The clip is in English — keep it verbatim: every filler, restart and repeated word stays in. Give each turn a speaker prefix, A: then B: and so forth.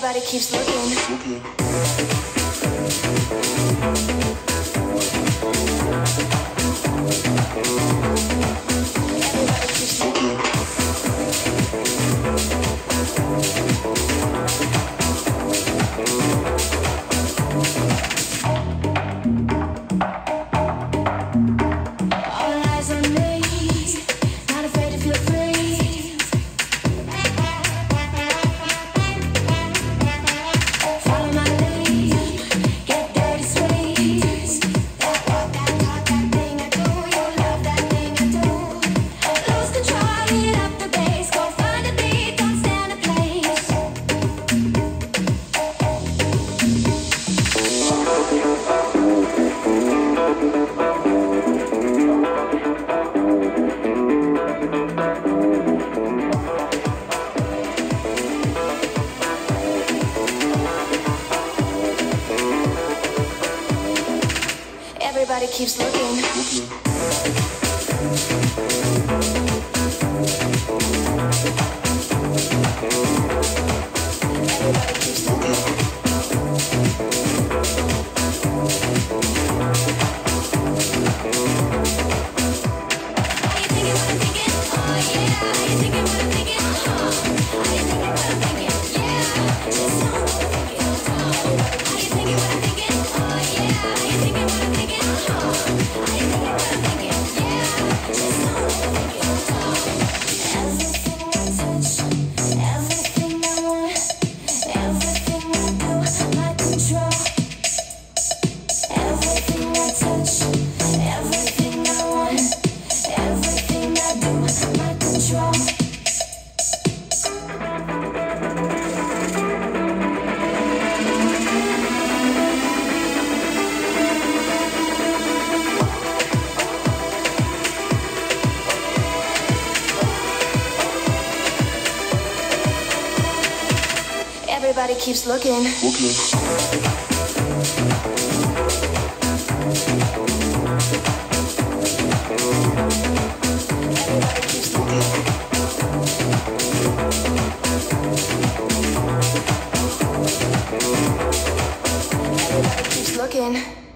A: Everybody keeps looking. Everybody keeps looking. All eyes on me, not afraid to feel free. Follow my lead, get dirty sweet. That walk, that talk, that thing I do, you love that thing I do. Lose control, hit up the bass, go find a beat, don't stand a place. Everybody keeps looking. Everybody keeps looking. Are you thinking what I'm thinking? Oh yeah. Are you thinking what I'm thinking? Uh-huh. Are you thinking what I'm thinking? Yeah. Just know what I'm thinking. Are you thinking what I'm thinking? Oh yeah. Are you thinking what I'm thinking? Uh-huh. Are you thinking what I'm thinking? Yeah. Just know what I'm thinking. Everything I touch, everything I want, everything I do, my control. Everything I touch, everything I want, everything I do, my control. Everybody keeps looking. Everybody keeps looking. Everybody keeps looking.